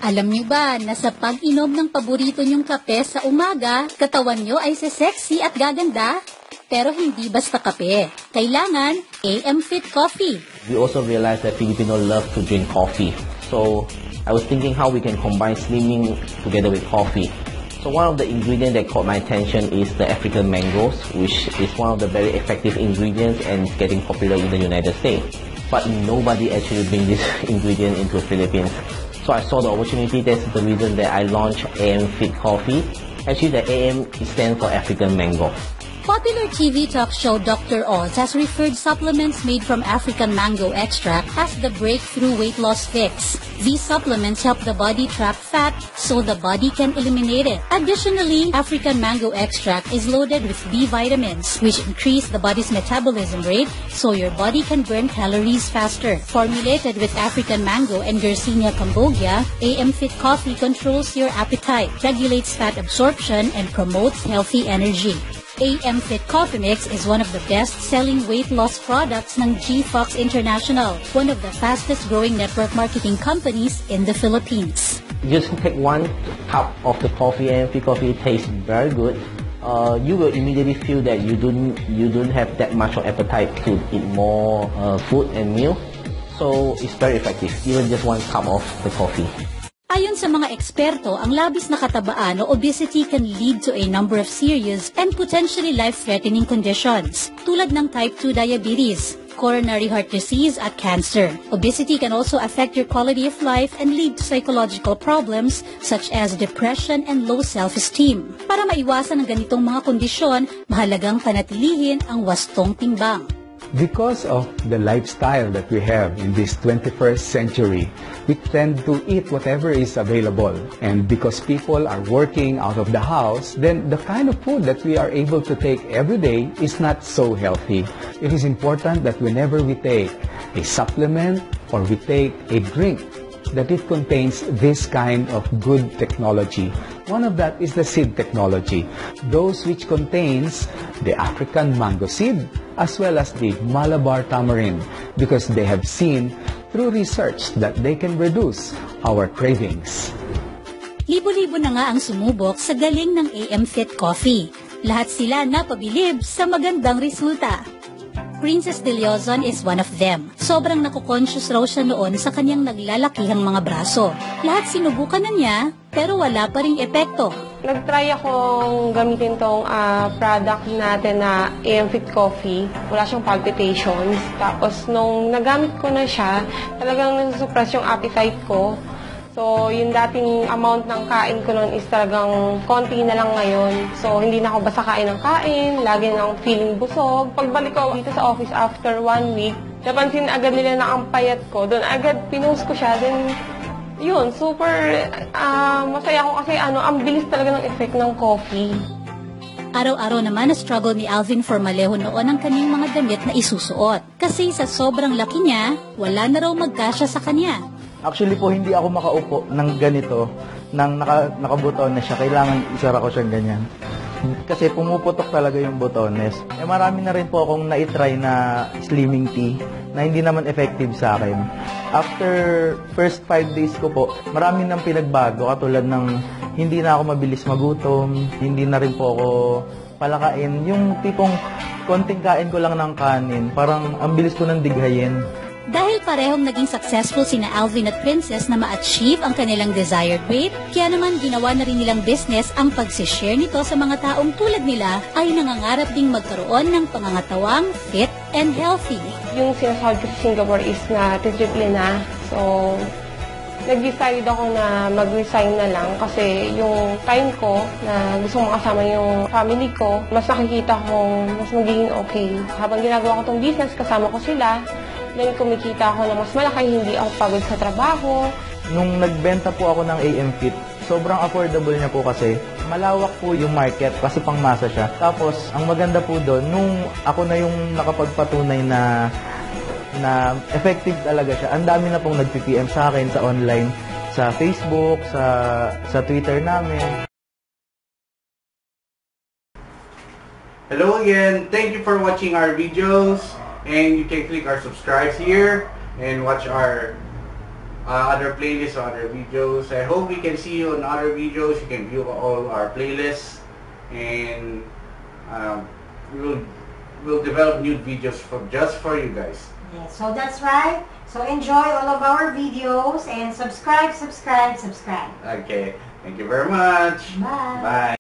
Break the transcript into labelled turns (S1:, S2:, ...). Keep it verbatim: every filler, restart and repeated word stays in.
S1: Alam niyo ba na sa pag-inom ng paborito niyong kape sa umaga, katawan niyo ay seseksi at gaganda? Pero hindi basta kape. Kailangan Amfit coffee.
S2: We also realized that Filipino love to drink coffee. So I was thinking how we can combine slimming together with coffee. So one of the ingredients that caught my attention is the African mangoes, which is one of the very effective ingredients and is getting popular in the United States. But nobody actually brings this ingredient into the Philippines. So I saw the opportunity. That's the reason that I launched Amfit Coffee. Actually, the A M stands for African Mango.
S1: Popular T V talk show Doctor Oz has referred supplements made from African mango extract as the breakthrough weight loss fix. These supplements help the body trap fat so the body can eliminate it. Additionally, African mango extract is loaded with B vitamins, which increase the body's metabolism rate so your body can burn calories faster. Formulated with African mango and Garcinia, Cambogia, Amfit Coffee controls your appetite, regulates fat absorption, and promotes healthy energy. Amfit Coffee Mix is one of the best-selling weight loss products ng GFoxx International, one of the fastest-growing network marketing companies in the Philippines.
S2: Just take one cup of the coffee, Amfit coffee. It tastes very good. Uh, you will immediately feel that you don't you don't have that much of appetite to eat more uh, food and meal. So it's very effective. Even just one cup of the coffee.
S1: Ayon sa mga eksperto, ang labis na katabaan o obesity can lead to a number of serious and potentially life-threatening conditions, tulad ng type two diabetes, coronary heart disease at cancer. Obesity can also affect your quality of life and lead to psychological problems such as depression and low self-esteem. Para maiwasan ang ganitong mga kondisyon, mahalagang panatilihin ang wastong timbang.
S3: Because of the lifestyle that we have in this twenty-first century, we tend to eat whatever is available. And because people are working out of the house, then the kind of food that we are able to take every day is not so healthy. It is important that whenever we take a supplement or we take a drink, that it contains this kind of good technology. One of that is the seed technology, those which contains the African mango seed as well as the Malabar tamarind, because they have seen through research that they can reduce our cravings.
S1: Libu-libo na nga ang sumubok sa galing ng Amfit Coffee. Lahat sila napabilib sa magandang resulta. Princess de Leozon is one of them. Sobrang nakukonsyos raw siya noon sa kanyang naglalakihang mga braso. Lahat sinubukan na niya, pero wala pa ring epekto.
S4: Nag-try akong gamitin tong uh, product natin na Amfit Coffee. Wala siyang palpitations. Tapos nung nagamit ko na siya, talagang nasusupress yung appetite ko. So, yung dating amount ng kain ko noon is talagang konti na lang ngayon. So, hindi na ako basta kain ng kain, lagi na akong feeling busog. Pagbalik ko dito sa office after one week, napansin agad nila na ang payat ko. Doon agad pinost ko siya. Then, yun, super uh, masaya ako kasi ano, ang bilis talaga ng effect ng coffee.
S1: Araw-araw naman na struggle ni Alvin Formalejo noon ang kanyang mga damit na isusuot. Kasi sa sobrang laki niya, wala na raw magkasya sa kanya.
S5: Actually po, hindi ako makaupo ng ganito, nang naka, nakabuton na siya. Kailangan isara ko siyang ganyan. Kasi pumuputok talaga yung butones. Eh, marami na rin po akong na-try na slimming tea na hindi naman effective sa akin. After first five days ko po, marami nang pinagbago. Katulad ng hindi na ako mabilis magutom, hindi na rin po ako palakain. Yung tipong konting kain ko lang ng kanin, parang ang bilis ko nang dighayin.
S1: Dahil parehong naging successful sina Alvin at Princess na ma-achieve ang kanilang desired weight, kaya naman ginawa na rin nilang business ang pag-share nito sa mga taong tulad nila ay nangangarap ding magkaroon ng pangangatawang fit and healthy.
S4: Yung sinasabi ko sa Singapore is na titriple na. So, nag-decide ako na mag-resign na lang kasi yung time ko na gusto makasama yung family ko, mas nakikita kong mas magiging okay. Habang ginagawa ko tong business, kasama ko sila, then kumikita ako na mas malaki, hindi ako pagod sa trabaho.
S5: Nung nagbenta po ako ng Amfit, sobrang affordable niya po kasi malawak po yung market kasi pangmasa siya. Tapos, ang maganda po doon, nung ako na yung nakapagpatunay na na effective talaga siya, ang dami na pong nag-P M sa akin sa online, sa Facebook, sa, sa Twitter namin.
S6: Hello again, thank you for watching our videos. And you can click our subscribe here and watch our uh, other playlists or other videos. I hope we can see you on other videos. You can view all our playlists, and um, we will we'll develop new videos for just for you guys.
S7: Yes, so that's right. So enjoy all of our videos and subscribe, subscribe, subscribe.
S6: Okay, thank you very much.
S7: Bye.
S6: Bye.